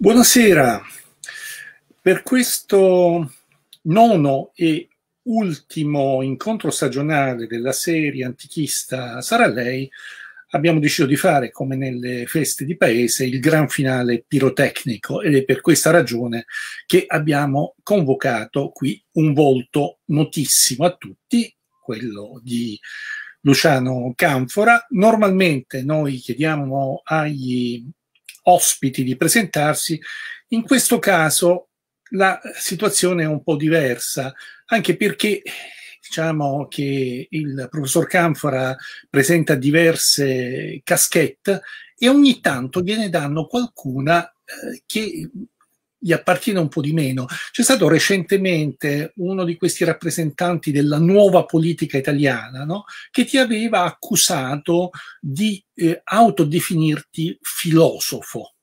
Buonasera, per questo nono e ultimo incontro stagionale della serie antichista Sarà lei, abbiamo deciso di fare, come nelle feste di paese, il gran finale pirotecnico, ed è per questa ragione che abbiamo convocato qui un volto notissimo a tutti, quello di Luciano Canfora. Normalmente noi chiediamo agli ospiti di presentarsi, in questo caso la situazione è un po' diversa, anche perché diciamo che il professor Canfora presenta diverse caschette e ogni tanto gliene danno qualcuna che gli appartiene un po' di meno. C'è stato recentemente uno di questi rappresentanti della nuova politica italiana, no? Che ti aveva accusato di autodefinirti filosofo.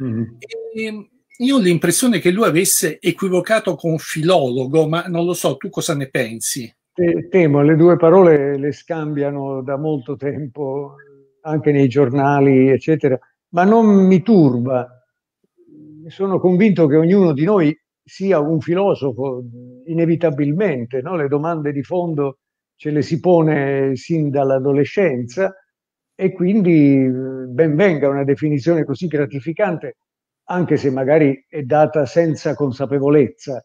E io ho l'impressione che lui avesse equivocato con filologo, ma non lo so, tu cosa ne pensi? Temo, le due parole le scambiano da molto tempo, anche nei giornali, eccetera, ma non mi turba. Sono convinto che ognuno di noi sia un filosofo, inevitabilmente, no? Le domande di fondo ce le si pone sin dall'adolescenza e quindi ben venga una definizione così gratificante, anche se magari è data senza consapevolezza.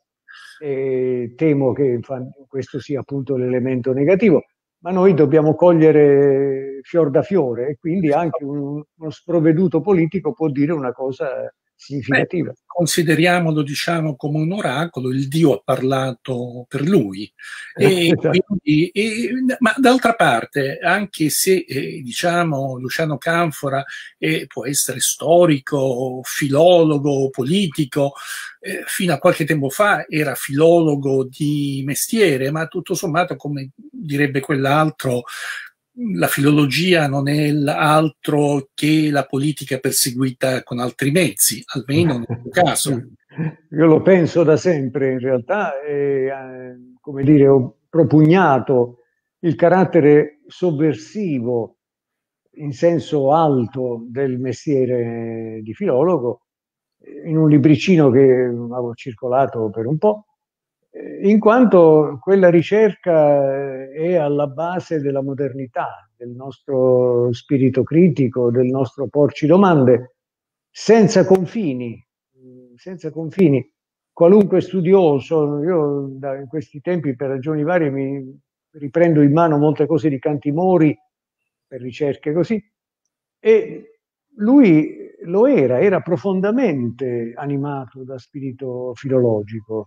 E temo che questo sia appunto l'elemento negativo, ma noi dobbiamo cogliere fior da fiore e quindi anche uno sprovveduto politico può dire una cosa significativa. Consideriamolo, diciamo, come un oracolo, il Dio ha parlato per lui. E quindi, ma d'altra parte, anche se diciamo Luciano Canfora può essere storico, filologo, politico, fino a qualche tempo fa era filologo di mestiere, ma tutto sommato, come direbbe quell'altro, la filologia non è altro che la politica perseguita con altri mezzi, almeno nel tuo caso. Io lo penso da sempre, in realtà, e, come dire, ho propugnato il carattere sovversivo in senso alto del mestiere di filologo in un libricino che avevo circolato per un po', in quanto quella ricerca è alla base della modernità, del nostro spirito critico, del nostro porci domande, senza confini, senza confini. Qualunque studioso, io in questi tempi per ragioni varie mi riprendo in mano molte cose di Cantimori per ricerche così, e lui lo era profondamente animato da spirito filologico,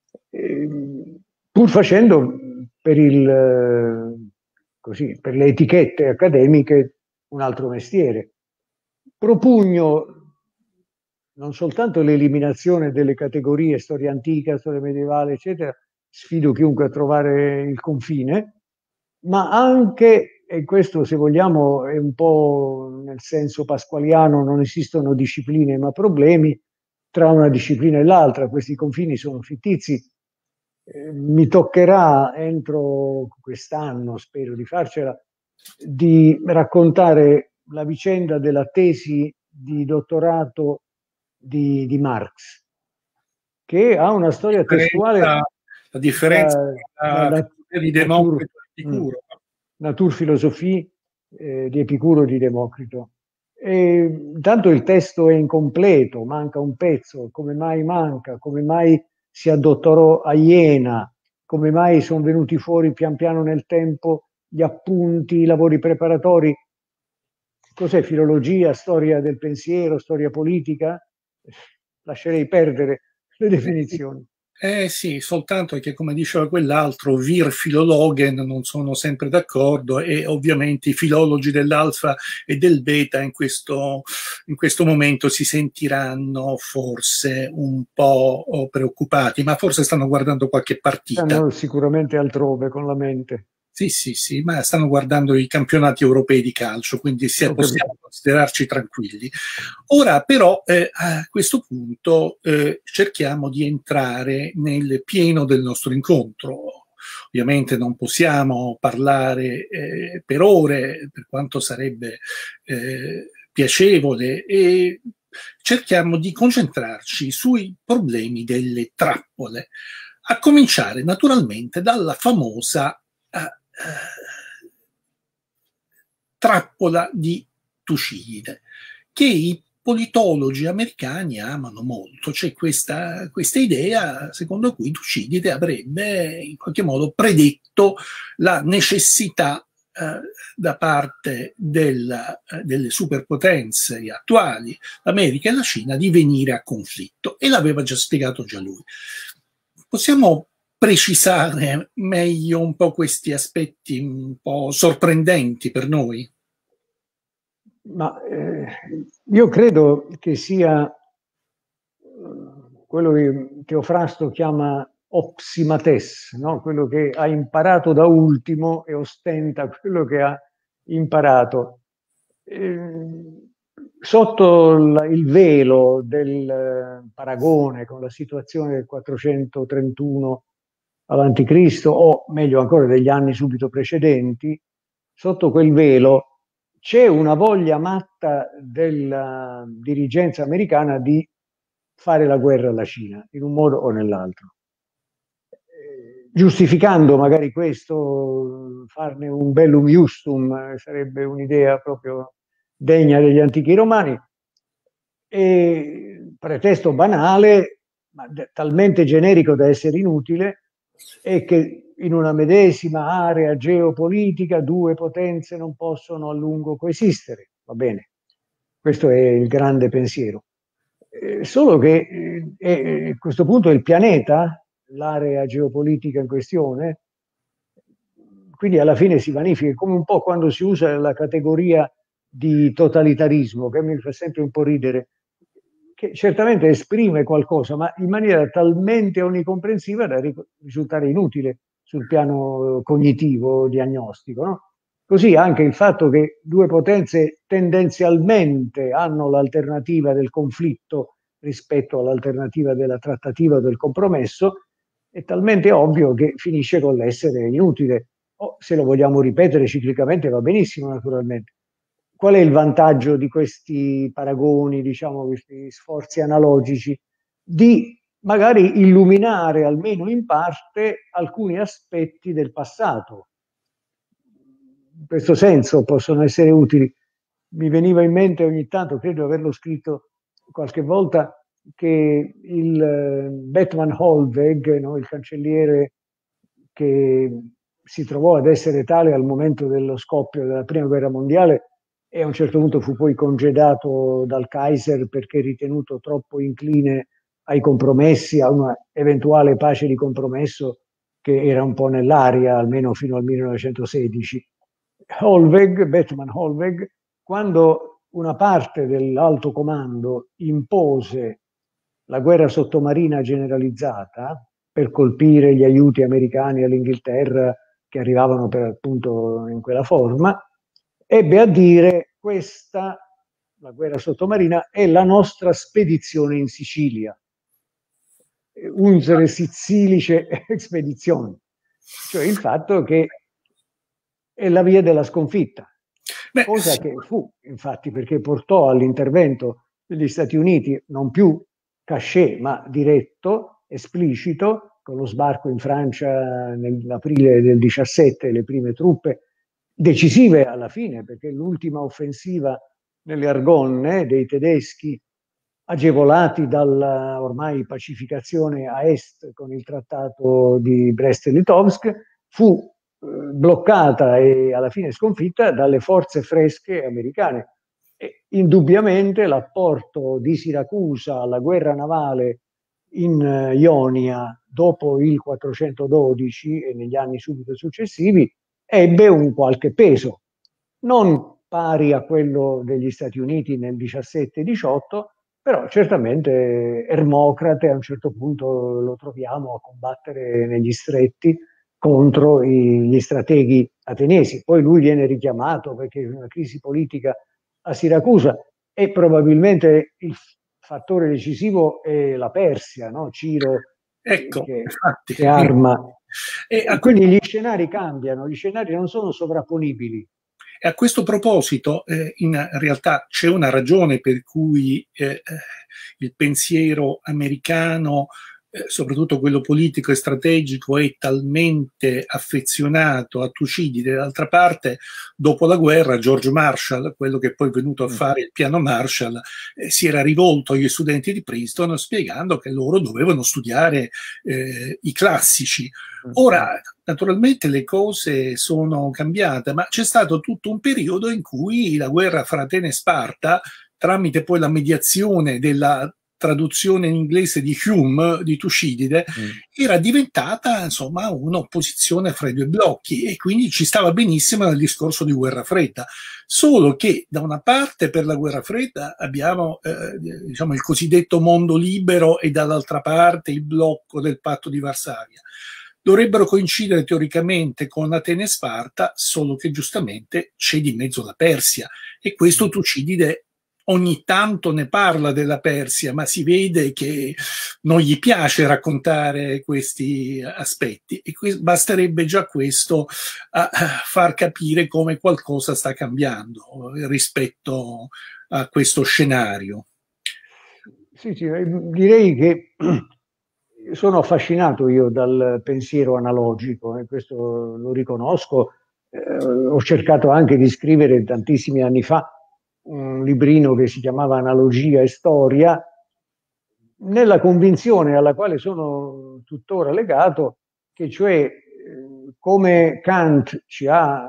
pur facendo per così, per le etichette accademiche un altro mestiere. Propugno non soltanto l'eliminazione delle categorie storia antica, storia medievale, eccetera, sfido chiunque a trovare il confine, ma anche, e questo se vogliamo è un po' nel senso pasqualiano, non esistono discipline ma problemi, tra una disciplina e l'altra, questi confini sono fittizi. Mi toccherà entro quest'anno, spero di farcela, di raccontare la vicenda della tesi di dottorato di Marx, che ha una storia testuale. La differenza tra la di Democrito e Epicuro. Naturphilosophie di Epicuro e di Democrito. Intanto il testo è incompleto, manca un pezzo. Come mai manca? Come mai si addottorò a Iena? Come mai sono venuti fuori pian piano nel tempo gli appunti, i lavori preparatori? Cos'è filologia, storia del pensiero, storia politica? Lascerei perdere le definizioni. Sì, soltanto che, come diceva quell'altro, vir filologen, non sono sempre d'accordo, e ovviamente i filologi dell'alfa e del beta in questo momento si sentiranno forse un po' preoccupati, ma forse stanno guardando qualche partita. Stanno sicuramente altrove con la mente. Sì, ma stanno guardando i campionati europei di calcio, quindi possiamo considerarci tranquilli. Ora però a questo punto cerchiamo di entrare nel pieno del nostro incontro. Ovviamente non possiamo parlare per ore, per quanto sarebbe piacevole, e cerchiamo di concentrarci sui problemi delle trappole, a cominciare naturalmente dalla famosa trappola di Tucidide, che i politologi americani amano molto. C'è questa idea secondo cui Tucidide avrebbe in qualche modo predetto la necessità da parte delle superpotenze attuali, l'America e la Cina, di venire a conflitto, e l'aveva già spiegato già lui. Possiamo precisare meglio un po' questi aspetti un po' sorprendenti per noi? Ma io credo che sia quello che Teofrasto chiama opsimates, no? Quello che ha imparato da ultimo e ostenta quello che ha imparato. Sotto il velo del paragone con la situazione del 431 avanti Cristo, o meglio ancora degli anni subito precedenti, sotto quel velo c'è una voglia matta della dirigenza americana di fare la guerra alla Cina, in un modo o nell'altro. Giustificando magari questo, farne un bellum iustum, sarebbe un'idea proprio degna degli antichi romani, e pretesto banale, ma talmente generico da essere inutile, è che in una medesima area geopolitica due potenze non possono a lungo coesistere, va bene? Questo è il grande pensiero. Solo che a questo punto il pianeta, l'area geopolitica in questione, quindi alla fine si vanifica, come un po' quando si usa la categoria di totalitarismo, che mi fa sempre un po' ridere, che certamente esprime qualcosa, ma in maniera talmente onnicomprensiva da risultare inutile sul piano cognitivo, diagnostico, no? Così anche il fatto che due potenze tendenzialmente hanno l'alternativa del conflitto rispetto all'alternativa della trattativa o del compromesso è talmente ovvio che finisce con l'essere inutile. O se lo vogliamo ripetere ciclicamente va benissimo, naturalmente. Qual è il vantaggio di questi paragoni, diciamo, questi sforzi analogici? Di magari illuminare almeno in parte alcuni aspetti del passato. In questo senso possono essere utili. Mi veniva in mente ogni tanto, credo di averlo scritto qualche volta, che il Bethmann Hollweg, no, il cancelliere che si trovò ad essere tale al momento dello scoppio della Prima Guerra Mondiale e a un certo punto fu poi congedato dal Kaiser perché ritenuto troppo incline ai compromessi, a una eventuale pace di compromesso che era un po' nell'aria, almeno fino al 1916. Bethmann Hollweg, quando una parte dell'alto comando impose la guerra sottomarina generalizzata per colpire gli aiuti americani all'Inghilterra che arrivavano per appunto in quella forma, ebbe a dire: questa, la guerra sottomarina, è la nostra spedizione in Sicilia. Unsere Sizilische Expedition, cioè il fatto che è la via della sconfitta. Cosa che fu, infatti, perché portò all'intervento degli Stati Uniti non più cachet, ma diretto, esplicito, con lo sbarco in Francia nell'aprile del 17, le prime truppe decisive alla fine, perché l'ultima offensiva nelle Argonne dei tedeschi, agevolati dalla ormai pacificazione a est con il trattato di Brest-Litovsk, fu bloccata e alla fine sconfitta dalle forze fresche americane. E indubbiamente l'apporto di Siracusa alla guerra navale in Ionia dopo il 412 e negli anni subito successivi ebbe un qualche peso, non pari a quello degli Stati Uniti nel 17-18, però certamente Ermocrate a un certo punto lo troviamo a combattere negli stretti contro gli strateghi ateniesi. Poi lui viene richiamato perché è una crisi politica a Siracusa e probabilmente il fattore decisivo è la Persia, no? Ciro, ecco, che arma. E quindi gli scenari cambiano, gli scenari non sono sovrapponibili. E a questo proposito, in realtà c'è una ragione per cui il pensiero americano, soprattutto quello politico e strategico, è talmente affezionato a Tucidide. D'altra parte, dopo la guerra, George Marshall, quello che poi è venuto a fare il piano Marshall, si era rivolto agli studenti di Princeton spiegando che loro dovevano studiare i classici. Ora, naturalmente le cose sono cambiate, ma c'è stato tutto un periodo in cui la guerra fra Atene e Sparta, tramite poi la mediazione della traduzione in inglese di Hume, di Tucidide, era diventata insomma un'opposizione fra i due blocchi, e quindi ci stava benissimo nel discorso di guerra fredda. Solo che da una parte per la guerra fredda abbiamo diciamo il cosiddetto mondo libero, e dall'altra parte il blocco del patto di Varsavia. Dovrebbero coincidere teoricamente con Atene e Sparta, solo che giustamente c'è di mezzo la Persia, e questo Tucidide ogni tanto ne parla della Persia, ma si vede che non gli piace raccontare questi aspetti, e basterebbe già questo a far capire come qualcosa sta cambiando rispetto a questo scenario. Sì, direi che sono affascinato io dal pensiero analogico, e questo lo riconosco. Ho cercato anche di scrivere tantissimi anni fa un librino che si chiamava Analogia e Storia, nella convinzione alla quale sono tuttora legato, che cioè come Kant ci ha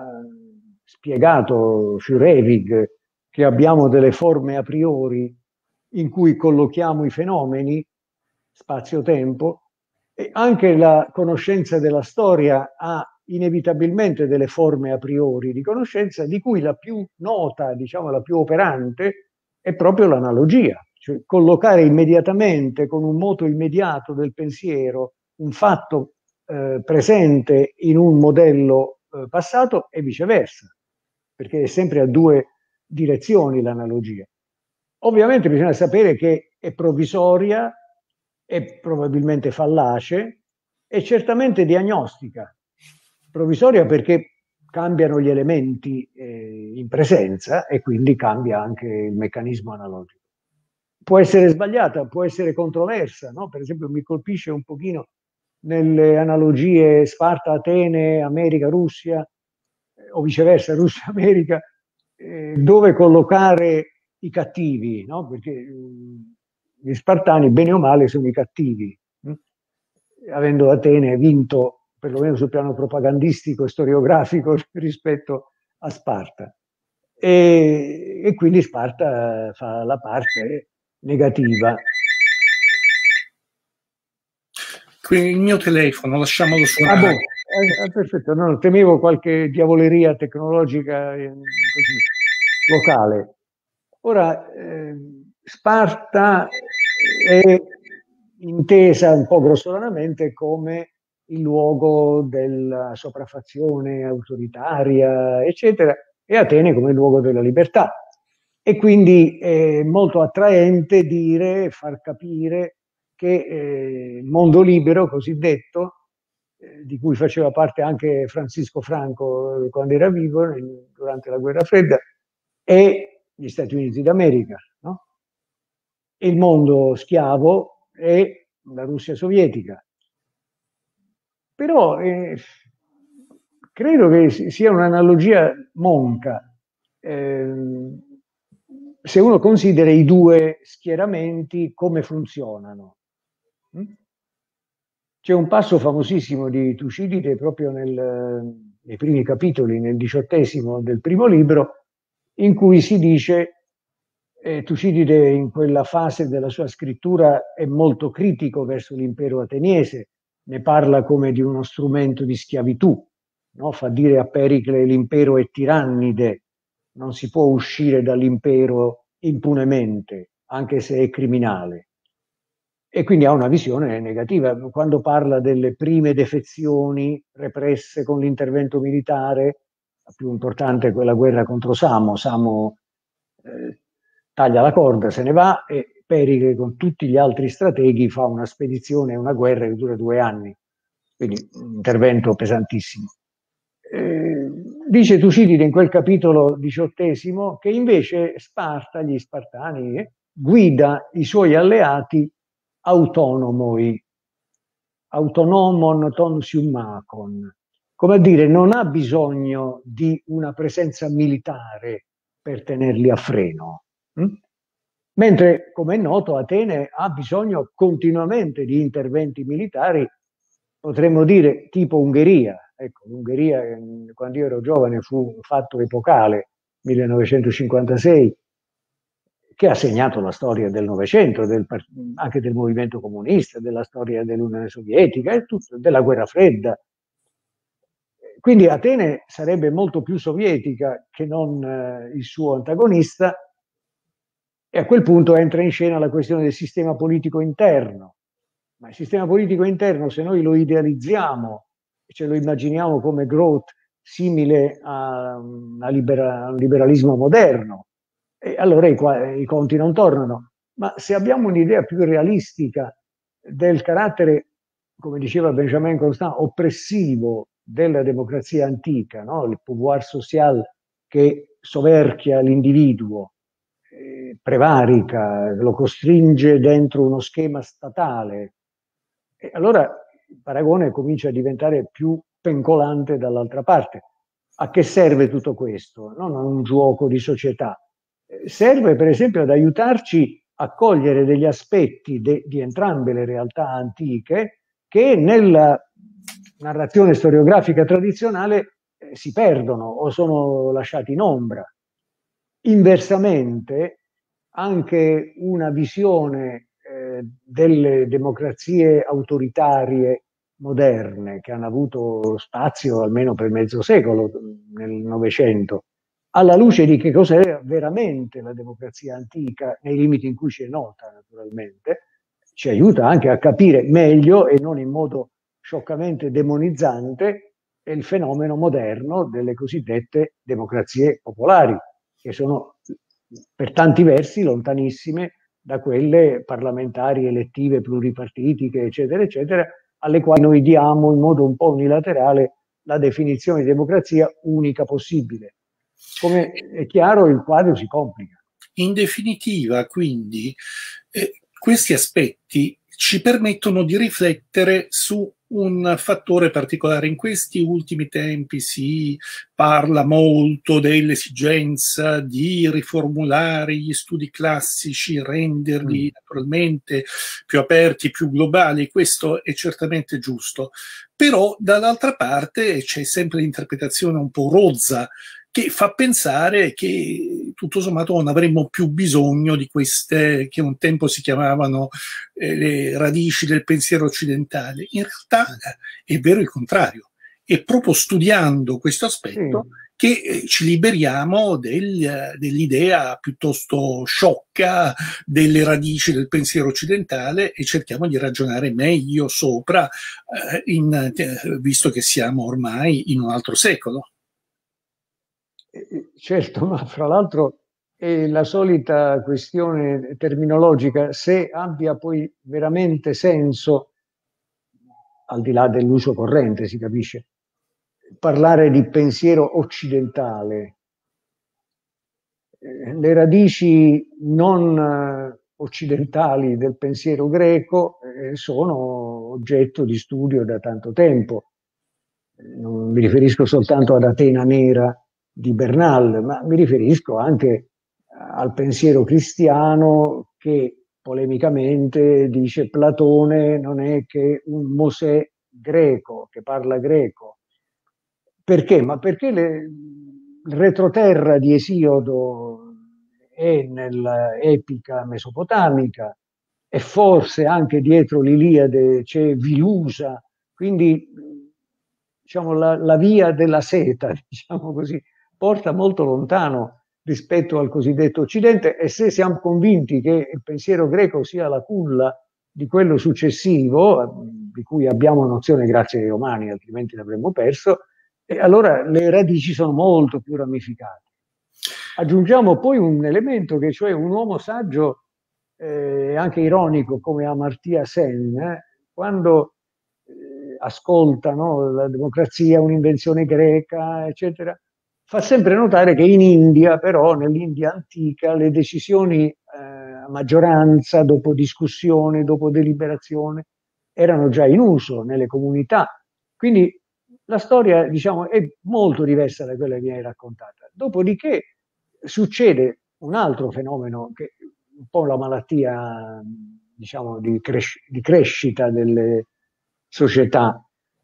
spiegato Fürewig, che abbiamo delle forme a priori in cui collochiamo i fenomeni, spazio-tempo, e anche la conoscenza della storia ha inevitabilmente delle forme a priori di conoscenza, di cui la più nota, diciamo la più operante, è proprio l'analogia, cioè collocare immediatamente, con un moto immediato del pensiero, un fatto presente in un modello passato, e viceversa, perché è sempre a due direzioni l'analogia. Ovviamente bisogna sapere che è provvisoria, è probabilmente fallace, e certamente diagnostica. Provvisoria perché cambiano gli elementi in presenza, e quindi cambia anche il meccanismo analogico. Può essere sbagliata, può essere controversa, no? Per esempio mi colpisce un pochino nelle analogie Sparta-Atene, America-Russia, o viceversa Russia-America, dove collocare i cattivi, no? Perché gli spartani, bene o male, sono i cattivi, avendo Atene vinto, perlomeno sul piano propagandistico e storiografico, rispetto a Sparta. E quindi Sparta fa la parte negativa. Qui il mio telefono, lasciamolo suonare. Perfetto, no, temevo qualche diavoleria tecnologica così, locale. Ora, Sparta è intesa un po' grossolanamente come il luogo della sopraffazione autoritaria, eccetera, e Atene come il luogo della libertà. E quindi è molto attraente dire, far capire che il mondo libero cosiddetto, di cui faceva parte anche Francisco Franco quando era vivo, durante la guerra fredda, è gli Stati Uniti d'America, no? E il mondo schiavo è la Russia sovietica. Però credo che sia un'analogia monca, se uno considera i due schieramenti come funzionano. C'è un passo famosissimo di Tucidide proprio nei primi capitoli, nel 18° del primo libro, in cui si dice, Tucidide in quella fase della sua scrittura è molto critico verso l'impero ateniese, ne parla come di uno strumento di schiavitù, no? Fa dire a Pericle: l'impero è tirannide, non si può uscire dall'impero impunemente, anche se è criminale. E quindi ha una visione negativa. Quando parla delle prime defezioni represse con l'intervento militare, la più importante è quella guerra contro Samo. Samo taglia la corda, se ne va, e Pericle con tutti gli altri strateghi fa una spedizione, una guerra che dura 2 anni. Quindi un intervento pesantissimo. Dice Tucidide in quel capitolo 18 che invece Sparta, gli Spartani, guida i suoi alleati autonomoi, autonomon ton siumacon, come a dire, non ha bisogno di una presenza militare per tenerli a freno. Mentre, come è noto, Atene ha bisogno continuamente di interventi militari, potremmo dire tipo Ungheria. Ecco, l'Ungheria, quando io ero giovane, fu un fatto epocale, 1956, che ha segnato la storia del Novecento, anche del movimento comunista, della storia dell'Unione Sovietica e tutto, della guerra fredda. Quindi Atene sarebbe molto più sovietica che non il suo antagonista, e a quel punto entra in scena la questione del sistema politico interno. Ma il sistema politico interno, se noi lo idealizziamo, ce lo immaginiamo come growth simile a un liberalismo moderno, e allora i conti non tornano. Ma se abbiamo un'idea più realistica del carattere, come diceva Benjamin Constant, oppressivo della democrazia antica, no? Il pouvoir social che soverchia l'individuo, prevarica, lo costringe dentro uno schema statale, e allora il paragone comincia a diventare più pencolante dall'altra parte. A che serve tutto questo? Non a un gioco di società. Serve per esempio ad aiutarci a cogliere degli aspetti di entrambe le realtà antiche che nella narrazione storiografica tradizionale si perdono o sono lasciati in ombra. Inversamente, anche una visione delle democrazie autoritarie moderne, che hanno avuto spazio almeno per mezzo secolo nel Novecento, alla luce di che cos'è veramente la democrazia antica, nei limiti in cui ci è nota naturalmente, ci aiuta anche a capire meglio e non in modo scioccamente demonizzante il fenomeno moderno delle cosiddette democrazie popolari, che sono per tanti versi lontanissime da quelle parlamentari, elettive, pluripartitiche, eccetera, eccetera, alle quali noi diamo in modo un po' unilaterale la definizione di democrazia unica possibile. Come è chiaro, il quadro si complica. In definitiva, quindi, questi aspetti ci permettono di riflettere su un fattore particolare. In questi ultimi tempi si parla molto dell'esigenza di riformulare gli studi classici, renderli naturalmente più aperti, più globali. Questo è certamente giusto. Però dall'altra parte c'è sempre l'interpretazione un po' rozza che fa pensare che tutto sommato non avremmo più bisogno di queste che un tempo si chiamavano le radici del pensiero occidentale. In realtà è vero il contrario. È proprio studiando questo aspetto che ci liberiamo dell'idea piuttosto sciocca delle radici del pensiero occidentale e cerchiamo di ragionare meglio sopra, visto che siamo ormai in un altro secolo. Certo, ma fra l'altro è la solita questione terminologica, se abbia poi veramente senso, al di là dell'uso corrente, si capisce, parlare di pensiero occidentale. Le radici non occidentali del pensiero greco sono oggetto di studio da tanto tempo. Non mi riferisco soltanto ad Atena Nera di Bernal, ma mi riferisco anche al pensiero cristiano che polemicamente dice Platone non è che un Mosè greco, che parla greco. Perché? Ma perché il retroterra di Esiodo è nell'epica mesopotamica e forse anche dietro l'Iliade c'è Vilusa, quindi diciamo la via della seta, diciamo così, porta molto lontano rispetto al cosiddetto Occidente, e se siamo convinti che il pensiero greco sia la culla di quello successivo, di cui abbiamo nozione grazie ai Romani, altrimenti l'avremmo perso, e allora le radici sono molto più ramificate. Aggiungiamo poi un elemento, che cioè un uomo saggio e anche ironico come Amartya Sen, quando ascolta, no, la democrazia è un'invenzione greca, eccetera, fa sempre notare che in India, però, nell'India antica, le decisioni a maggioranza, dopo discussione, dopo deliberazione, erano già in uso nelle comunità. Quindi la storia, diciamo, è molto diversa da quella che viene raccontata. Dopodiché succede un altro fenomeno che è un po' la malattia, diciamo, di crescita delle società.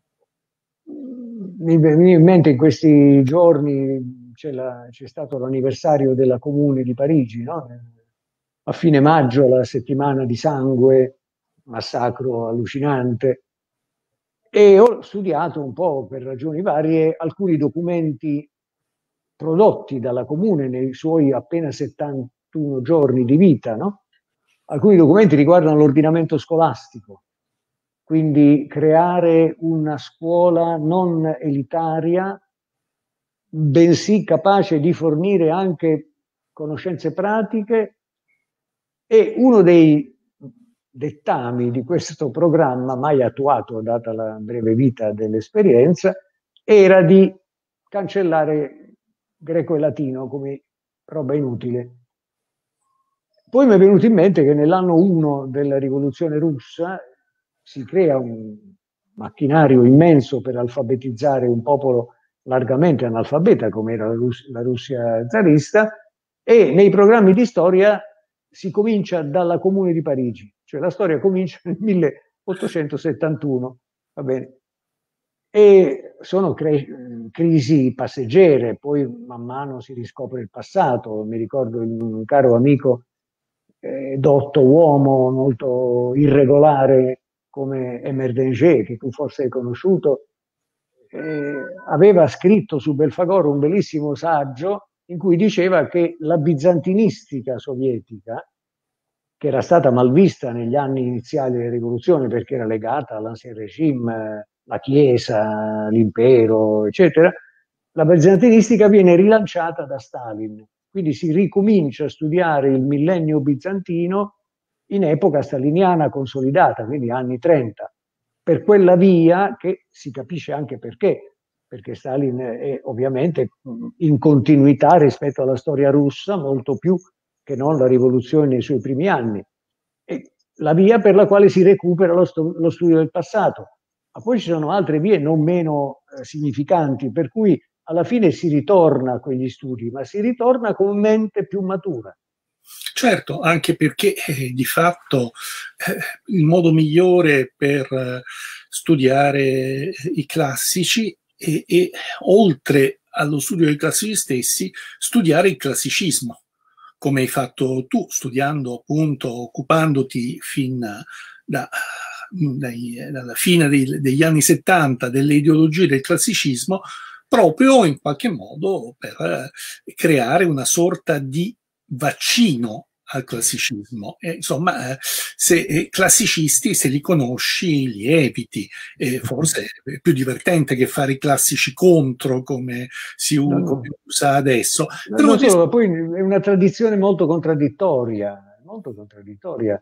Mi viene in mente in questi giorni c'è stato l'anniversario della Comune di Parigi, no? A fine maggio, la settimana di sangue, massacro allucinante. E ho studiato un po' per ragioni varie alcuni documenti prodotti dalla Comune nei suoi appena 71 giorni di vita, no? Alcuni documenti riguardano l'ordinamento scolastico, quindi creare una scuola non elitaria, bensì capace di fornire anche conoscenze pratiche, e uno dei dettami di questo programma, mai attuato data la breve vita dell'esperienza, era di cancellare greco e latino come roba inutile. Poi mi è venuto in mente che nell'anno 1 della rivoluzione russa si crea un macchinario immenso per alfabetizzare un popolo largamente analfabeta come era la Russia zarista, e nei programmi di storia si comincia dalla Comune di Parigi, cioè la storia comincia nel 1871, va bene? E sono crisi passeggere, poi man mano si riscopre il passato. Mi ricordo un caro amico, dotto uomo molto irregolare come Emer Danger, che tu forse hai conosciuto, aveva scritto su Belfagor un bellissimo saggio in cui diceva che la bizantinistica sovietica, che era stata malvista negli anni iniziali della rivoluzione perché era legata all'ancien regime, la Chiesa, l'impero, eccetera, la bizantinistica viene rilanciata da Stalin. Quindi si ricomincia a studiare il millennio bizantino in epoca staliniana consolidata, quindi anni 30, per quella via che si capisce anche perché Stalin è ovviamente in continuità rispetto alla storia russa, molto più che non la rivoluzione nei suoi primi anni. E la via per la quale si recupera lo studio del passato. Ma poi ci sono altre vie non meno significanti, per cui alla fine si ritorna a quegli studi, ma si ritorna con mente più matura. Certo, anche perché di fatto il modo migliore per studiare i classici è, oltre allo studio dei classici stessi, studiare il classicismo, come hai fatto tu, studiando appunto, occupandoti dalla fine degli anni 70 delle ideologie del classicismo, proprio in qualche modo per creare una sorta di vaccino al classicismo. Insomma, se classicisti, se li conosci, li eviti. Forse è più divertente che fare i classici contro, come si usa adesso. Non solo, poi è una tradizione molto contraddittoria, molto contraddittoria.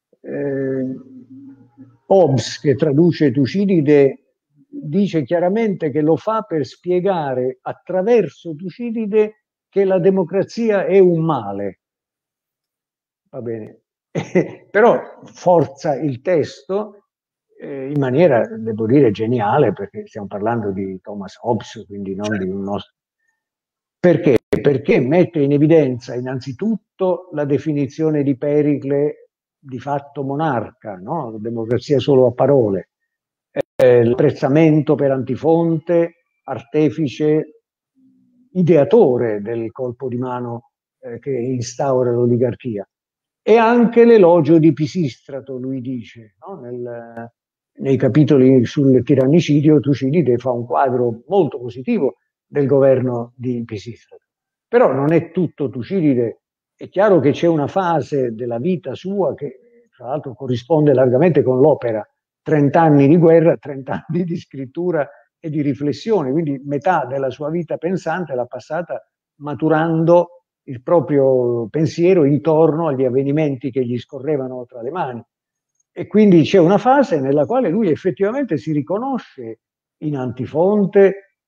Hobbes, che traduce Tucidide, dice chiaramente che lo fa per spiegare attraverso Tucidide che la democrazia è un male. Va bene. Però forza il testo in maniera, devo dire, geniale, perché stiamo parlando di Thomas Hobbes, quindi non di un nostro. Perché? Perché mette in evidenza innanzitutto la definizione di Pericle di fatto monarca, no? Democrazia solo a parole, l'apprezzamento per Antifonte, artefice, ideatore del colpo di mano che instaura l'oligarchia, e anche l'elogio di Pisistrato, lui dice, no? Nei capitoli sul tirannicidio Tucidide fa un quadro molto positivo del governo di Pisistrato. Però non è tutto Tucidide, è chiaro che c'è una fase della vita sua che tra l'altro corrisponde largamente con l'opera, 30 anni di guerra, 30 anni di scrittura e di riflessione, quindi metà della sua vita pensante l'ha passata maturando il proprio pensiero intorno agli avvenimenti che gli scorrevano tra le mani. E quindi c'è una fase nella quale lui effettivamente si riconosce in Antifonte,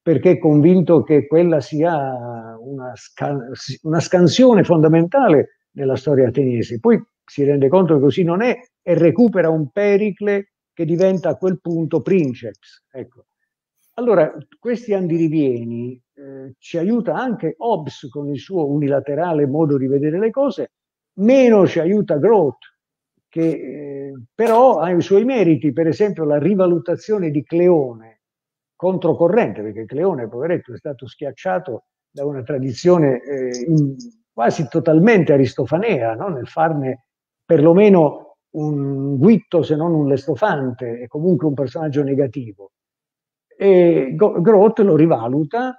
perché è convinto che quella sia una scansione fondamentale della storia ateniese. Poi si rende conto che così non è e recupera un Pericle che diventa a quel punto princeps. Ecco. Allora, questi andirivieni ci aiuta anche Hobbes con il suo unilaterale modo di vedere le cose, meno ci aiuta Groth, che però ha i suoi meriti, per esempio la rivalutazione di Cleone, controcorrente, perché Cleone, poveretto, è stato schiacciato da una tradizione quasi totalmente aristofanea, no? Nel farne perlomeno un Guitto, se non un Lestofante, e comunque un personaggio negativo. E Groth lo rivaluta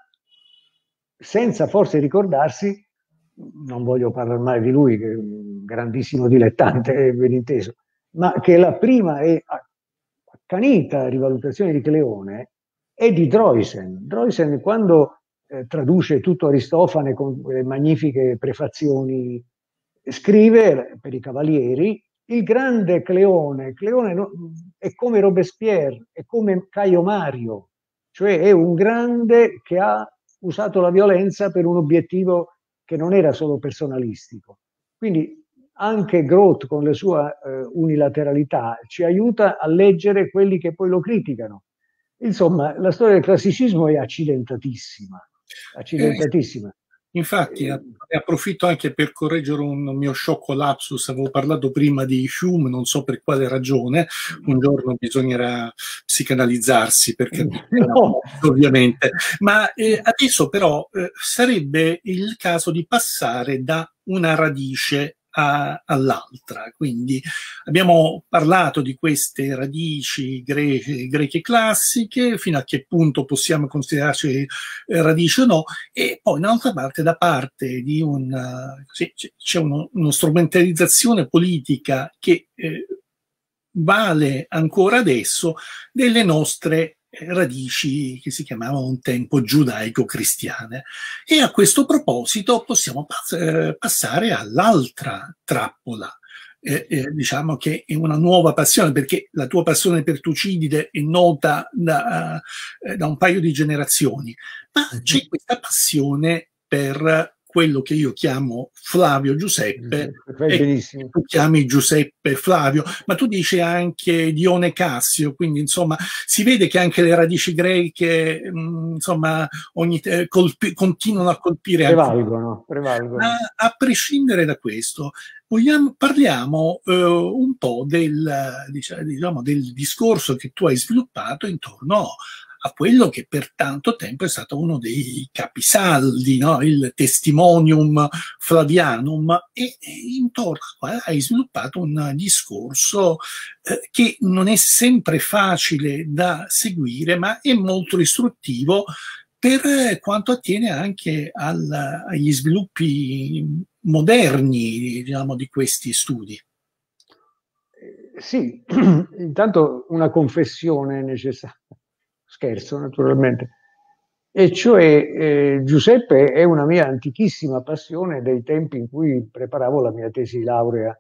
senza forse ricordarsi, non voglio parlare male di lui, che è un grandissimo dilettante, ben inteso, ma che la prima e accanita rivalutazione di Cleone è di Droysen. Droysen, quando traduce tutto Aristofane con quelle magnifiche prefazioni, scrive per i Cavalieri il grande Cleone. Cleone è come Robespierre, è come Caio Mario, cioè è un grande che ha usato la violenza per un obiettivo che non era solo personalistico. Quindi anche Groth con la sua unilateralità ci aiuta a leggere quelli che poi lo criticano. Insomma, la storia del classicismo è accidentatissima, accidentatissima. Infatti, ne approfitto anche per correggere un mio sciocco lapsus. Avevo parlato prima di Hume, non so per quale ragione. Un giorno bisognerà psicanalizzarsi, perché no, ovviamente. Ma adesso però sarebbe il caso di passare da una radice all'altra. Quindi abbiamo parlato di queste radici greche classiche, fino a che punto possiamo considerarci radici o no, e poi un'altra parte da parte di c'è uno strumentalizzazione politica che vale ancora adesso delle nostre radici che si chiamavano un tempo giudaico-cristiane. E a questo proposito possiamo passare all'altra trappola. Diciamo che è una nuova passione, perché la tua passione per Tucidide è nota da un paio di generazioni, ma c'è questa passione per quello che io chiamo Flavio Giuseppe, e tu chiami Giuseppe Flavio, ma tu dici anche Dione Cassio, quindi insomma si vede che anche le radici greche insomma continuano a colpire. Prevalgono. Ma a prescindere da questo, parliamo un po' diciamo, del discorso che tu hai sviluppato intorno a quello che per tanto tempo è stato uno dei capisaldi, no? Il Testimonium Flavianum, e intorno a quale hai sviluppato un discorso che non è sempre facile da seguire, ma è molto istruttivo per quanto attiene anche agli sviluppi moderni, diciamo, di questi studi. Sì, intanto una confessione necessaria. Scherzo, naturalmente. E cioè Giuseppe è una mia antichissima passione dei tempi in cui preparavo la mia tesi di laurea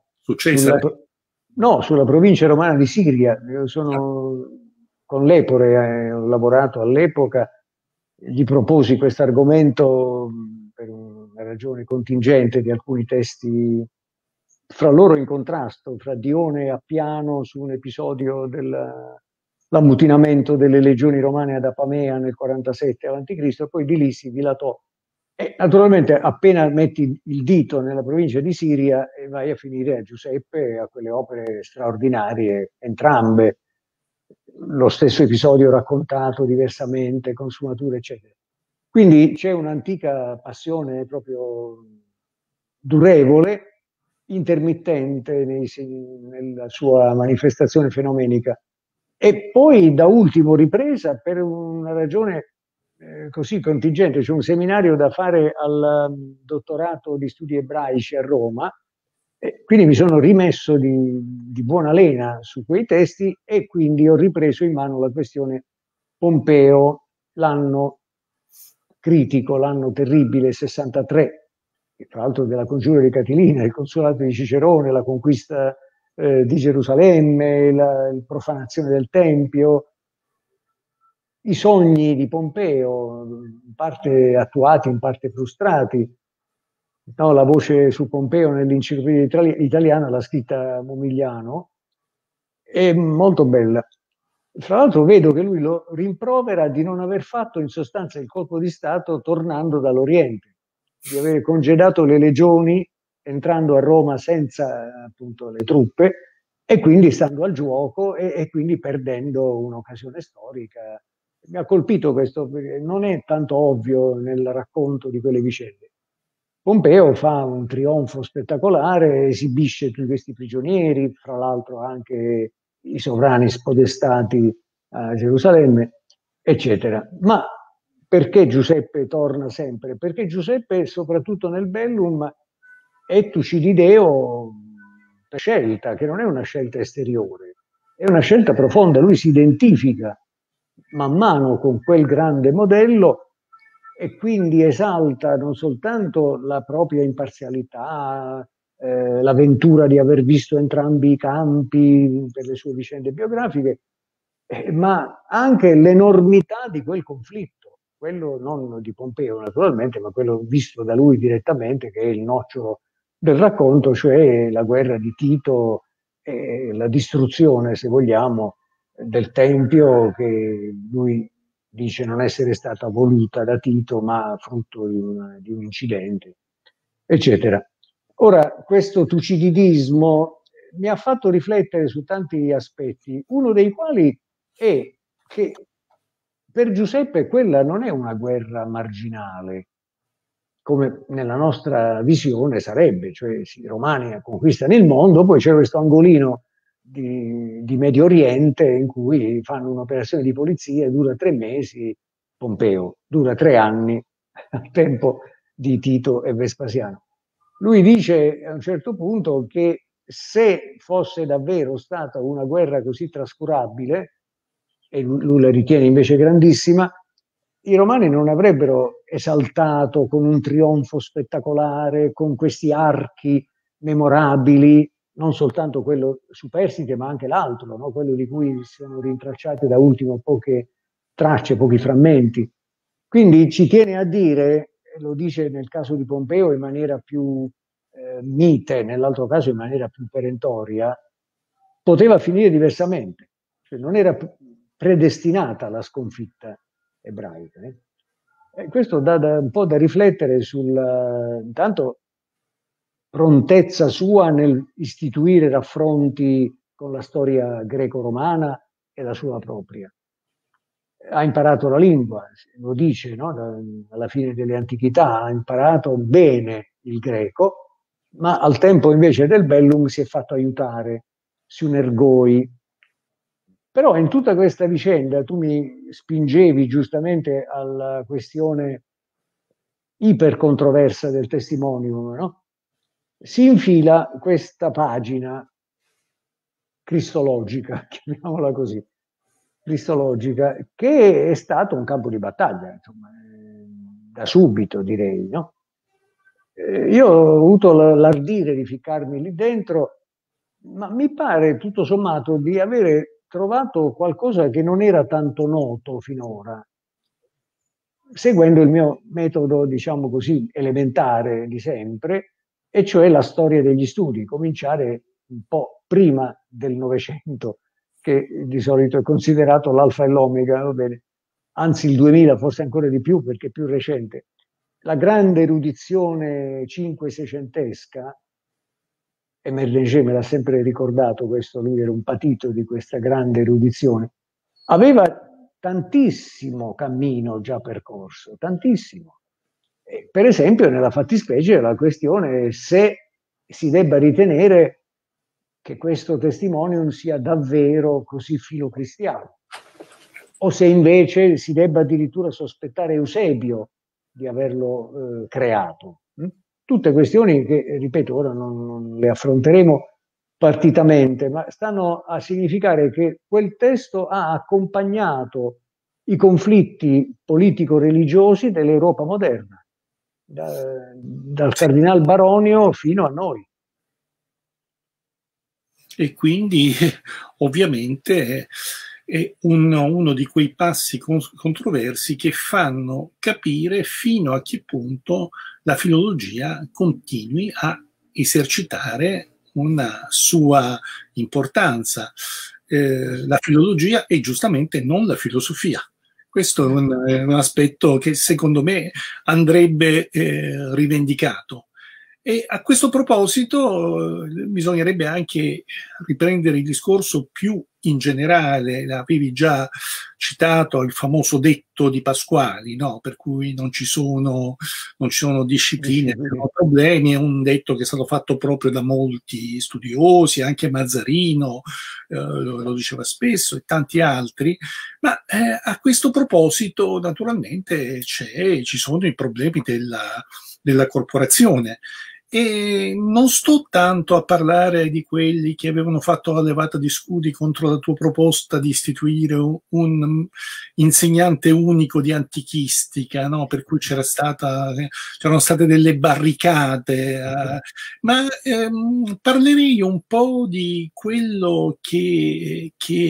sulla provincia romana di Siria. Io sono con l'Epore, ho lavorato all'epoca, gli proposi questo argomento per una ragione contingente di alcuni testi fra loro in contrasto, fra Dione e Appiano su un episodio l'ammutinamento delle legioni romane ad Apamea nel 47 a.C., e poi di lì si dilatò. E naturalmente appena metti il dito nella provincia di Siria vai a finire a Giuseppe e a quelle opere straordinarie, entrambe, lo stesso episodio raccontato diversamente, con sfumature, eccetera. Quindi c'è un'antica passione proprio durevole, intermittente nella sua manifestazione fenomenica. E poi da ultimo ripresa per una ragione così contingente, c'è un seminario da fare al dottorato di studi ebraici a Roma, e quindi mi sono rimesso di buona lena su quei testi, e quindi ho ripreso in mano la questione Pompeo, l'anno critico, l'anno terribile, 63, tra l'altro della congiura di Catilina, il consolato di Cicerone, la conquista di Gerusalemme, la profanazione del Tempio. i sogni di Pompeo, in parte attuati, in parte frustrati. No, la voce su Pompeo nell'enciclopedia italiana l'ha scritta Momigliano, è molto bella. Fra l'altro vedo che lui lo rimprovera di non aver fatto in sostanza il colpo di Stato tornando dall'Oriente, di aver congedato le legioni entrando a Roma senza appunto le truppe e quindi stando al gioco e quindi perdendo un'occasione storica. Mi ha colpito questo, perché non è tanto ovvio nel racconto di quelle vicende. Pompeo fa un trionfo spettacolare, esibisce tutti questi prigionieri, fra l'altro anche i sovrani spodestati a Gerusalemme, eccetera. Ma perché Giuseppe torna sempre? Perché Giuseppe, soprattutto nel Bellum, è Tucidideo per scelta, che non è una scelta esteriore, è una scelta profonda. Lui si identifica man mano con quel grande modello e quindi esalta non soltanto la propria imparzialità, l'avventura di aver visto entrambi i campi per le sue vicende biografiche, ma anche l'enormità di quel conflitto, quello non di Pompeo naturalmente, ma quello visto da lui direttamente, che è il nocciolo del racconto, cioè la guerra di Tito e la distruzione, se vogliamo, del Tempio, che lui dice non essere stata voluta da Tito, ma frutto di un incidente, eccetera. Ora, questo tucididismo mi ha fatto riflettere su tanti aspetti, uno dei quali è che per Giuseppe quella non è una guerra marginale, come nella nostra visione sarebbe, cioè i romani conquistano il mondo, poi c'è questo angolino di Medio Oriente in cui fanno un'operazione di polizia, dura 3 mesi, Pompeo, dura 3 anni, al tempo di Tito e Vespasiano. Lui dice a un certo punto che se fosse davvero stata una guerra così trascurabile, e lui la ritiene invece grandissima, i romani non avrebbero esaltato con un trionfo spettacolare, con questi archi memorabili, non soltanto quello superstite, ma anche l'altro, no? Quello di cui sono rintracciate da ultimo poche tracce, pochi frammenti. Quindi ci tiene a dire, lo dice nel caso di Pompeo in maniera più mite, nell'altro caso in maniera più perentoria, poteva finire diversamente, cioè non era predestinata la sconfitta ebraica. Questo dà un po' da riflettere sul, intanto, prontezza sua nel istituire raffronti con la storia greco-romana e la sua propria. Ha imparato la lingua, lo dice, no? Alla fine delle antichità ha imparato bene il greco, ma al tempo invece del Bellum si è fatto aiutare, Synergoi. Però in tutta questa vicenda tu mi spingevi giustamente alla questione ipercontroversa del testimonium, no? Si infila questa pagina cristologica, chiamiamola così, cristologica, che è stato un campo di battaglia, insomma, da subito direi, no? Io ho avuto l'ardire di ficcarmi lì dentro, ma mi pare tutto sommato di avere trovato qualcosa che non era tanto noto finora, seguendo il mio metodo, diciamo così, elementare di sempre, e cioè la storia degli studi, cominciare un po' prima del Novecento, che di solito è considerato l'alfa e l'omega, va bene? Anzi il 2000 forse ancora di più perché è più recente. La grande erudizione cinque-seicentesca, e Merleger me l'ha sempre ricordato questo, lui era un patito di questa grande erudizione, aveva tantissimo cammino già percorso, tantissimo. Per esempio nella fattispecie la questione se si debba ritenere che questo testimonium sia davvero così filocristiano, o se invece si debba addirittura sospettare Eusebio di averlo creato. Tutte questioni che, ripeto, ora non le affronteremo partitamente, ma stanno a significare che quel testo ha accompagnato i conflitti politico-religiosi dell'Europa moderna, dal Cardinal Baronio fino a noi. E quindi ovviamente è uno di quei passi controversi che fanno capire fino a che punto la filologia continui a esercitare una sua importanza. La filologia e giustamente non la filosofia. Questo è un aspetto che secondo me andrebbe rivendicato. E a questo proposito bisognerebbe anche riprendere il discorso più in generale. L'avevi già citato, il famoso detto di Pasquali, no? Per cui non ci sono discipline, non problemi. È un detto che è stato fatto proprio da molti studiosi, anche Mazzarino lo diceva spesso, e tanti altri. Ma a questo proposito, naturalmente, ci sono i problemi della corporazione. E non sto tanto a parlare di quelli che avevano fatto la levata di scudi contro la tua proposta di istituire un insegnante unico di antichistica, no? Per cui c'erano state delle barricate, ma parlerei un po' di quello che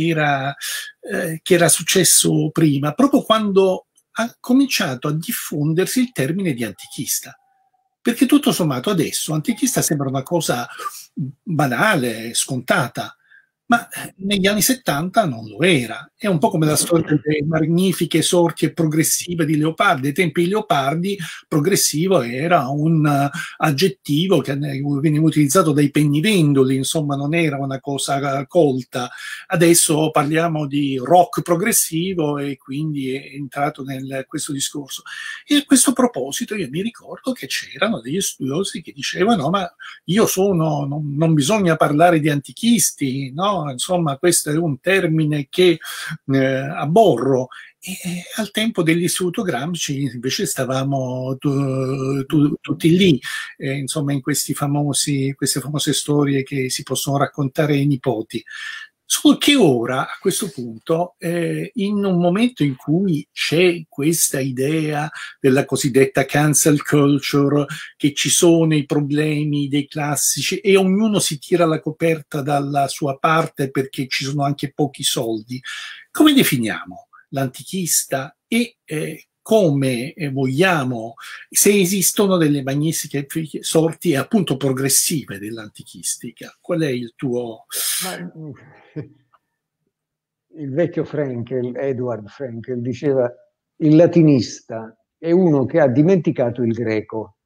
era successo prima, proprio quando ha cominciato a diffondersi il termine di antichista. Perché tutto sommato adesso antichista sembra una cosa banale, scontata, ma negli anni 70 non lo era. È un po' come la storia delle magnifiche sorti e progressive di Leopardi. Ai tempi di Leopardi progressivo era un aggettivo che veniva utilizzato dai pennivendoli, insomma non era una cosa colta. Adesso parliamo di rock progressivo e quindi è entrato questo discorso. E a questo proposito io mi ricordo che c'erano degli studiosi che dicevano: ma non bisogna parlare di antichisti, no? Insomma, questo è un termine che aborro. E al tempo dell'Istituto Gramsci invece stavamo tutti lì, insomma, in queste famose storie che si possono raccontare ai nipoti. Solo che ora, a questo punto, in un momento in cui c'è questa idea della cosiddetta cancel culture, che ci sono i problemi dei classici e ognuno si tira la coperta dalla sua parte perché ci sono anche pochi soldi, come definiamo l'antichista e come vogliamo, se esistono delle magnifiche sorti appunto progressive dell'antichistica? Qual è il tuo... Il vecchio Frankel, Edward Frankel, diceva: il latinista è uno che ha dimenticato il greco,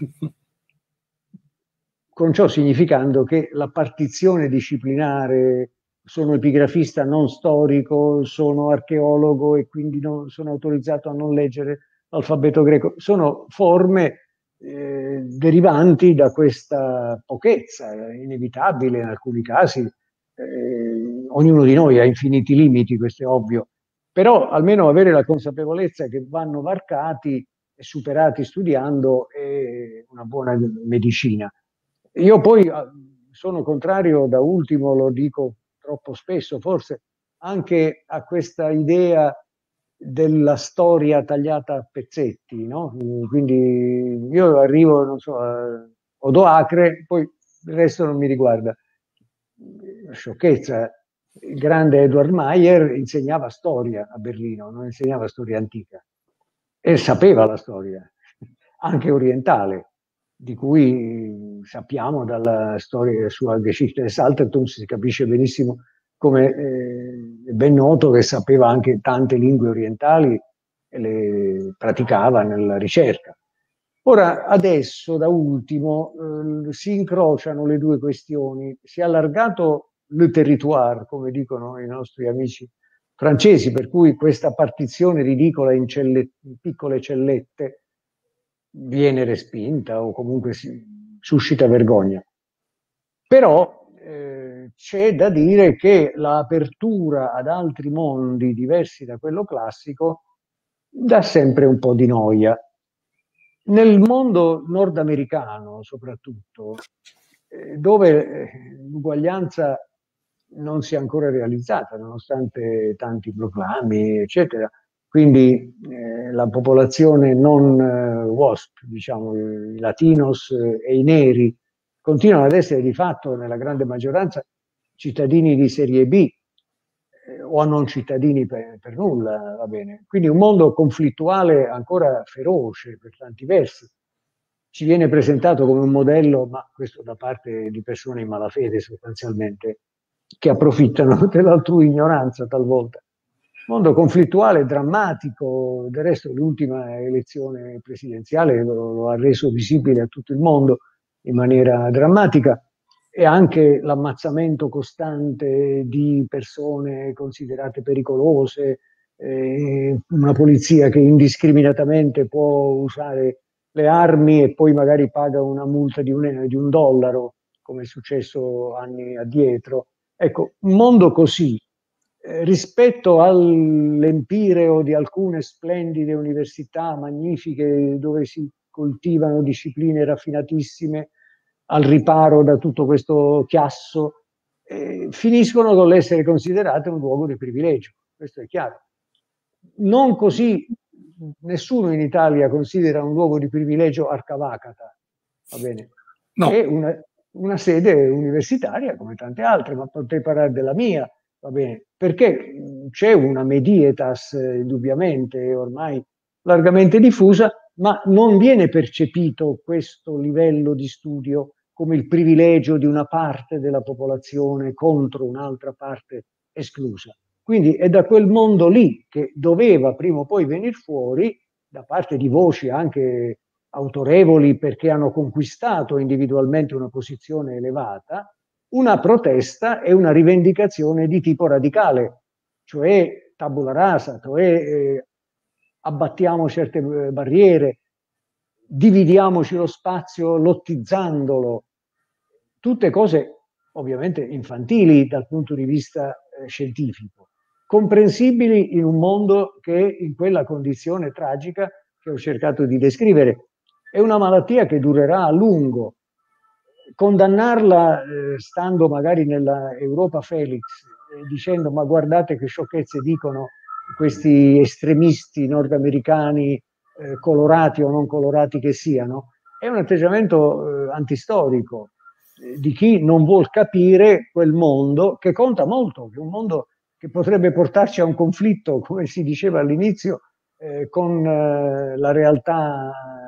con ciò significando che la partizione disciplinare, sono epigrafista non storico, sono archeologo e quindi sono autorizzato a non leggere l'alfabeto greco, sono forme derivanti da questa pochezza, inevitabile in alcuni casi. Ognuno di noi ha infiniti limiti, questo è ovvio, però almeno avere la consapevolezza che vanno varcati e superati studiando è una buona medicina. Io poi sono contrario, da ultimo lo dico troppo spesso, forse anche a questa idea della storia tagliata a pezzetti, no? Quindi io arrivo, non so, a Odoacre, poi il resto non mi riguarda. Sciocchezza. Il grande Edward Mayer insegnava storia a Berlino, non insegnava storia antica, e sapeva la storia, anche orientale, di cui sappiamo dalla storia sua Geschichte des Altertums, si capisce benissimo come è ben noto che sapeva anche tante lingue orientali e le praticava nella ricerca. Ora, adesso, da ultimo, si incrociano le due questioni. Si è allargato le territoire, come dicono i nostri amici francesi, per cui questa partizione ridicola in piccole cellette viene respinta o comunque suscita vergogna. Però c'è da dire che l'apertura ad altri mondi diversi da quello classico dà sempre un po' di noia. Nel mondo nordamericano, soprattutto, dove l'uguaglianza non si è ancora realizzata, nonostante tanti proclami, eccetera, quindi la popolazione non WASP, diciamo, i latinos e i neri, continuano ad essere di fatto, nella grande maggioranza, cittadini di serie B. o a non cittadini per nulla, va bene. Quindi un mondo conflittuale ancora feroce per tanti versi. Ci viene presentato come un modello, ma questo da parte di persone in malafede sostanzialmente, che approfittano dell'altrui ignoranza talvolta. Mondo conflittuale, drammatico, del resto l'ultima elezione presidenziale lo ha reso visibile a tutto il mondo in maniera drammatica, e anche l'ammazzamento costante di persone considerate pericolose, una polizia che indiscriminatamente può usare le armi e poi magari paga una multa di un dollaro, come è successo anni addietro. Ecco, un mondo così, rispetto all'empireo di alcune splendide università magnifiche dove si coltivano discipline raffinatissime al riparo da tutto questo chiasso, finiscono con l'essere considerate un luogo di privilegio, questo è chiaro. Non così, nessuno in Italia considera un luogo di privilegio Arcavacata, va bene? No. È una sede universitaria come tante altre, ma potrei parlare della mia, va bene? Perché c'è una medietas indubbiamente ormai largamente diffusa, ma non viene percepito questo livello di studio come il privilegio di una parte della popolazione contro un'altra parte esclusa. Quindi è da quel mondo lì che doveva prima o poi venire fuori, da parte di voci anche autorevoli perché hanno conquistato individualmente una posizione elevata, una protesta e una rivendicazione di tipo radicale, cioè tabula rasa, cioè abbattiamo certe barriere, dividiamoci lo spazio lottizzandolo, tutte cose ovviamente infantili dal punto di vista scientifico, comprensibili in un mondo che è in quella condizione tragica che ho cercato di descrivere. È una malattia che durerà a lungo. Condannarla stando magari nella Europa Felix, dicendo ma guardate che sciocchezze dicono questi estremisti nordamericani, colorati o non colorati che siano, è un atteggiamento antistorico di chi non vuol capire quel mondo che conta molto, che è un mondo che potrebbe portarci a un conflitto, come si diceva all'inizio, con la realtà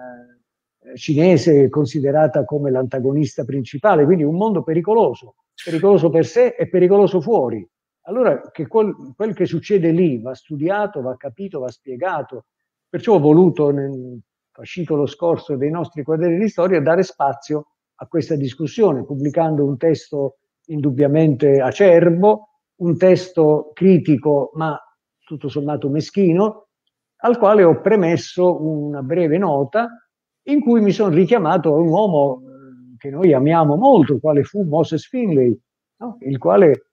cinese considerata come l'antagonista principale, quindi un mondo pericoloso, pericoloso per sé e pericoloso fuori. Allora che quel che succede lì va studiato, va capito, va spiegato. Perciò ho voluto, nel fascicolo scorso dei nostri quaderni di storia, dare spazio a questa discussione, pubblicando un testo indubbiamente acerbo, un testo critico ma tutto sommato meschino, al quale ho premesso una breve nota in cui mi sono richiamato a un uomo che noi amiamo molto, quale fu Moses Finley, no? Il quale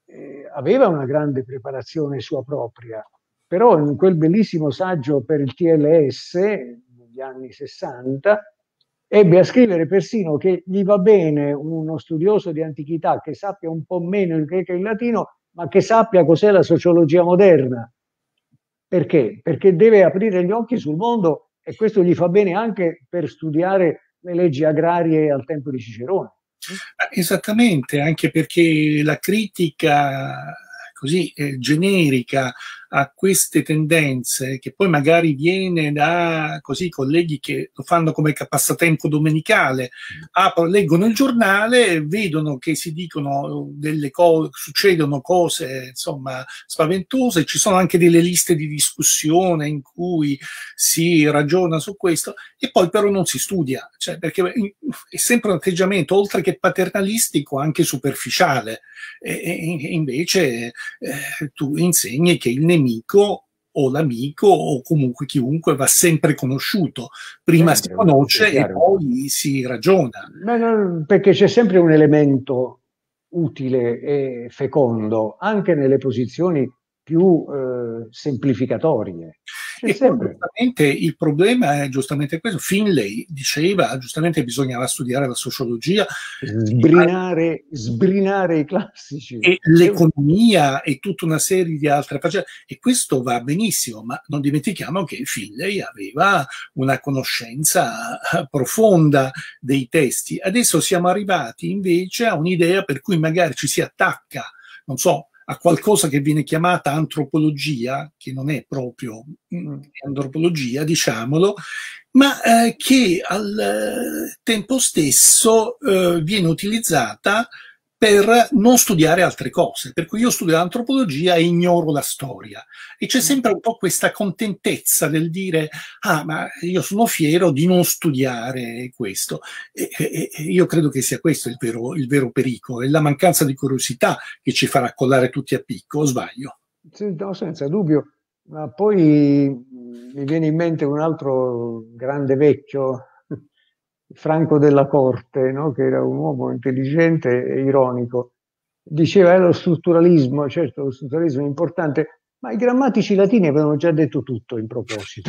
aveva una grande preparazione sua propria, però in quel bellissimo saggio per il TLS negli anni 60 ebbe a scrivere persino che gli va bene uno studioso di antichità che sappia un po' meno il greco e il latino, ma che sappia cos'è la sociologia moderna. Perché? Perché deve aprire gli occhi sul mondo, e questo gli fa bene anche per studiare le leggi agrarie al tempo di Cicerone. Esattamente, anche perché la critica così generica a queste tendenze, che poi magari viene da così colleghi che lo fanno come passatempo domenicale, leggono il giornale, vedono che si dicono delle cose, succedono cose insomma spaventose, ci sono anche delle liste di discussione in cui si ragiona su questo e poi però non si studia, cioè, perché è sempre un atteggiamento oltre che paternalistico anche superficiale, e invece tu insegni che il nemico o l'amico o comunque chiunque va sempre conosciuto, prima si conosce e poi si ragiona. Perché c'è sempre un elemento utile e fecondo anche nelle posizioni più semplificatorie. E poi, giustamente il problema è giustamente questo. Finlay diceva giustamente che bisognava studiare la sociologia, sbrinare i classici e l'economia e tutta una serie di altre faccende, e questo va benissimo, ma non dimentichiamo che Finlay aveva una conoscenza profonda dei testi. Adesso siamo arrivati invece a un'idea per cui magari ci si attacca, non so, a qualcosa che viene chiamata antropologia, che non è proprio antropologia, diciamolo, ma che al tempo stesso viene utilizzata per non studiare altre cose. Per cui io studio l'antropologia e ignoro la storia. E c'è sempre un po' questa contentezza del dire, ah, ma io sono fiero di non studiare questo. E io credo che sia questo il vero pericolo, è la mancanza di curiosità che ci farà collare tutti a picco, o sbaglio? No, senza dubbio, ma poi mi viene in mente un altro grande vecchio, Franco della Corte, no? Che era un uomo intelligente e ironico. Diceva, lo strutturalismo, certo, lo strutturalismo è importante, ma i grammatici latini avevano già detto tutto in proposito.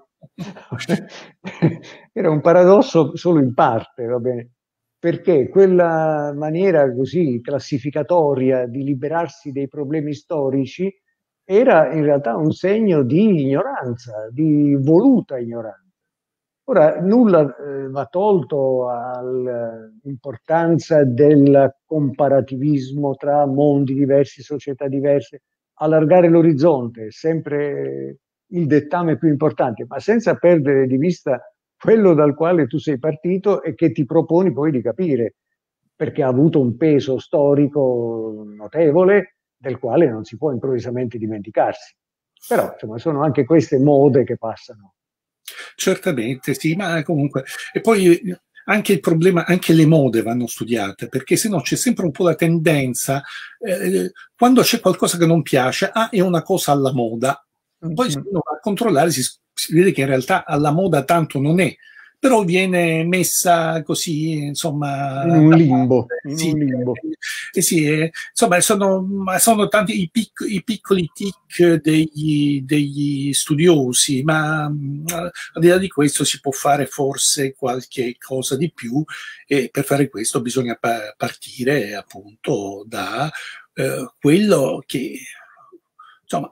Era un paradosso solo in parte, va bene? Perché quella maniera così classificatoria di liberarsi dei problemi storici era in realtà un segno di ignoranza, di voluta ignoranza. Ora, nulla va tolto all'importanza del comparativismo tra mondi diversi, società diverse, allargare l'orizzonte, sempre il dettame più importante, ma senza perdere di vista quello dal quale tu sei partito e che ti proponi poi di capire, perché ha avuto un peso storico notevole del quale non si può improvvisamente dimenticarsi. Però, insomma, sono anche queste mode che passano. Certamente, sì, ma comunque. E poi anche il problema, anche le mode vanno studiate, perché se no c'è sempre un po' la tendenza, quando c'è qualcosa che non piace, ah, è una cosa alla moda. Poi se uno va a controllare si vede che in realtà alla moda tanto non è, però viene messa così, insomma, In da un limbo, parte. in un Sì, limbo. sì, insomma, sono tanti i piccoli tic degli studiosi, ma al di là di questo si può fare forse qualche cosa di più e per fare questo bisogna partire appunto da quello che insomma,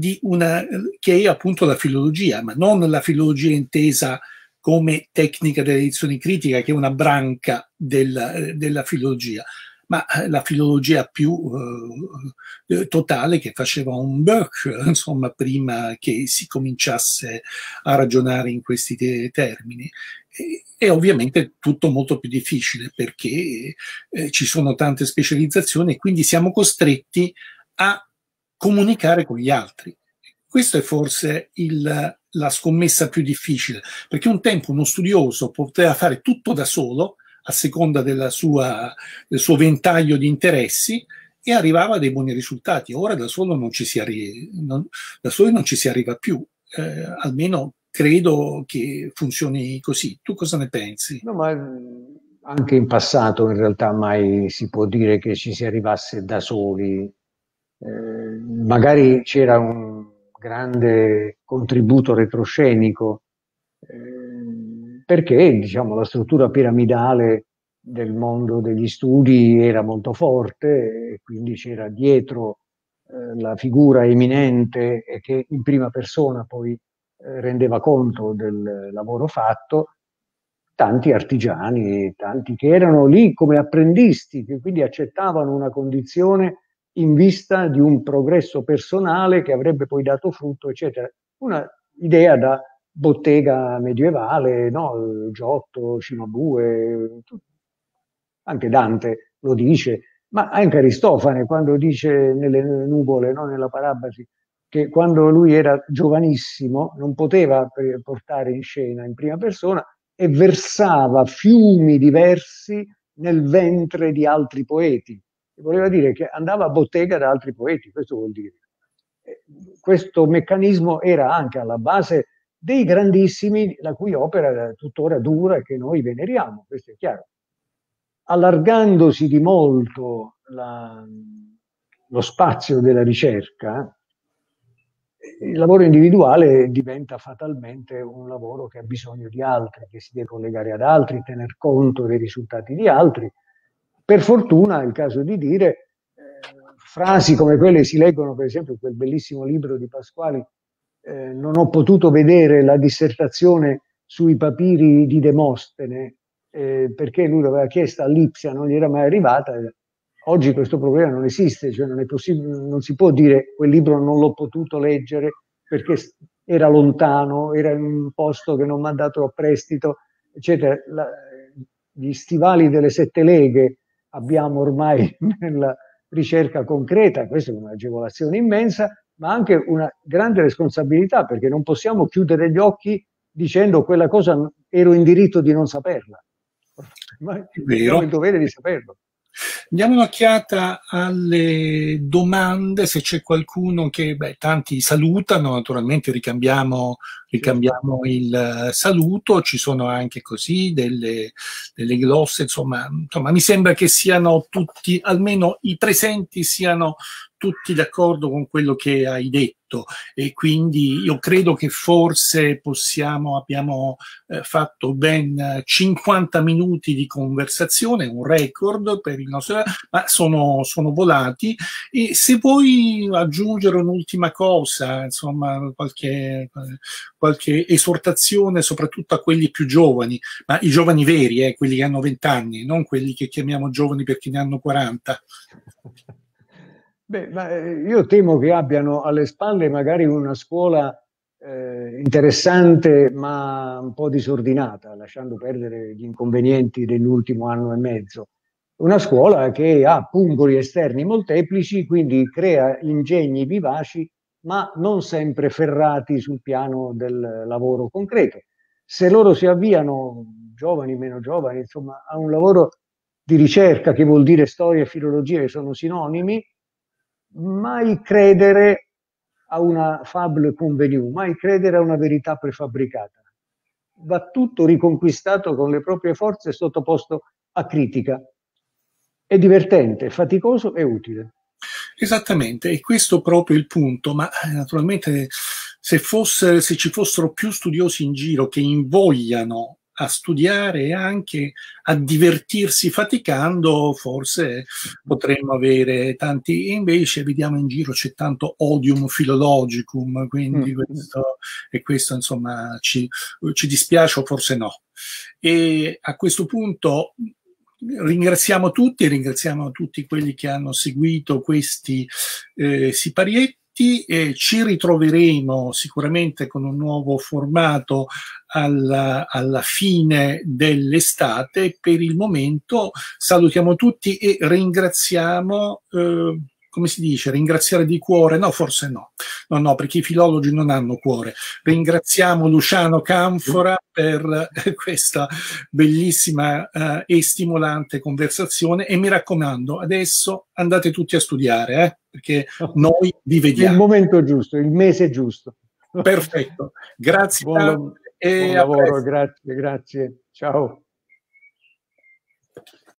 che è appunto la filologia, ma non la filologia intesa come tecnica dell'edizione critica, che è una branca della filologia, ma la filologia più totale che faceva un Burke, insomma, prima che si cominciasse a ragionare in questi termini. E ovviamente tutto molto più difficile perché ci sono tante specializzazioni e quindi siamo costretti a comunicare con gli altri. Questa è forse la scommessa più difficile, perché un tempo uno studioso poteva fare tutto da solo, a seconda del suo ventaglio di interessi, e arrivava a dei buoni risultati. Ora da solo non ci si arriva più, almeno credo che funzioni così. Tu cosa ne pensi? No, ma anche in passato in realtà mai si può dire che ci si arrivasse da soli. Magari c'era un grande contributo retroscenico, perché diciamo, la struttura piramidale del mondo degli studi era molto forte e quindi c'era dietro la figura eminente e che in prima persona poi rendeva conto del lavoro fatto, tanti artigiani, tanti che erano lì come apprendisti, che quindi accettavano una condizione in vista di un progresso personale che avrebbe poi dato frutto, eccetera. Una idea da bottega medievale, no? Giotto, Cimabue, anche Dante lo dice, ma anche Aristofane quando dice nelle nuvole, no? Nella Parabasi, che quando lui era giovanissimo non poteva portare in scena in prima persona e versava fiumi diversi nel ventre di altri poeti. Voleva dire che andava a bottega da altri poeti, questo vuol dire. Questo meccanismo era anche alla base dei grandissimi, la cui opera tuttora dura e che noi veneriamo, questo è chiaro. Allargandosi di molto lo spazio della ricerca, il lavoro individuale diventa fatalmente un lavoro che ha bisogno di altri, che si deve collegare ad altri, tener conto dei risultati di altri. Per fortuna, è il caso di dire, frasi come quelle si leggono, per esempio, in quel bellissimo libro di Pasquali, non ho potuto vedere la dissertazione sui papiri di Demostene, perché lui l'aveva chiesta a Lipsia, non gli era mai arrivata. oggi questo problema non esiste, cioè non è possibile, non si può dire quel libro non l'ho potuto leggere perché era lontano, era in un posto che non mi ha dato a prestito, eccetera. Gli stivali delle 7 leghe abbiamo ormai nella ricerca concreta, questa è un'agevolazione immensa, ma anche una grande responsabilità, perché non possiamo chiudere gli occhi dicendo quella cosa ero in diritto di non saperla, ma abbiamo il dovere di saperlo. Diamo un'occhiata alle domande, se c'è qualcuno che, tanti salutano, naturalmente ricambiamo il saluto, ci sono anche così delle glosse, insomma, mi sembra che siano tutti, almeno i presenti siano tutti d'accordo con quello che hai detto, e quindi io credo che forse abbiamo fatto ben 50 minuti di conversazione, un record per il nostro, ma sono volati. E se vuoi aggiungere un'ultima cosa, insomma, qualche esortazione soprattutto a quelli più giovani, ma i giovani veri, quelli che hanno 20 anni, non quelli che chiamiamo giovani perché ne hanno 40. Beh, io temo che abbiano alle spalle magari una scuola interessante ma un po' disordinata, lasciando perdere gli inconvenienti dell'ultimo anno e mezzo. Una scuola che ha pungoli esterni molteplici, quindi crea ingegni vivaci, ma non sempre ferrati sul piano del lavoro concreto. Se loro si avviano, giovani, meno giovani, insomma, a un lavoro di ricerca, che vuol dire storia e filologia, che sono sinonimi, mai credere a una fable convenue, mai credere a una verità prefabbricata. Va tutto riconquistato con le proprie forze e sottoposto a critica. È divertente, faticoso e utile. Esattamente, e questo proprio il punto, ma naturalmente se ci fossero più studiosi in giro che invogliano a studiare e anche a divertirsi faticando, forse potremmo avere tanti, e invece vediamo in giro c'è tanto odium philologicum, quindi questo insomma ci dispiace o forse no. E a questo punto ringraziamo tutti quelli che hanno seguito questi siparietti, e ci ritroveremo sicuramente con un nuovo formato alla fine dell'estate. Per il momento salutiamo tutti e ringraziamo, come si dice, ringraziare di cuore? No, forse no, perché i filologi non hanno cuore. Ringraziamo Luciano Canfora per questa bellissima e stimolante conversazione, e mi raccomando, adesso andate tutti a studiare, perché noi vi vediamo. Il momento giusto, il mese giusto. Perfetto, grazie tanto buon lavoro, grazie, ciao.